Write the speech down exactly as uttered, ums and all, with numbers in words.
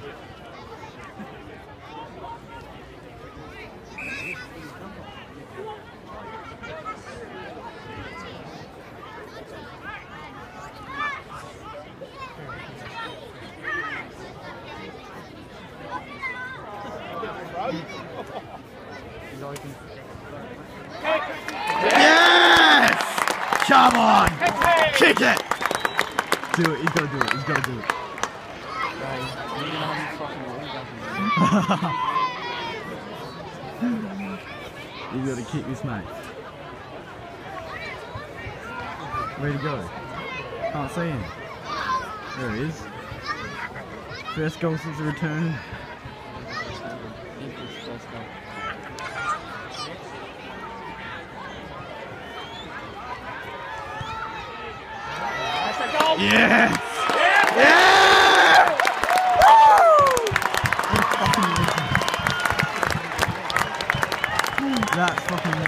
Yes! Come on! Kick it! Do it, he's gotta do it, he's gotta do it. He's gotta kick this, mate. Where'd he go? Can't see him. There he is. First goal since the return. Yes! Yeah! Yeah! Woo! That's fucking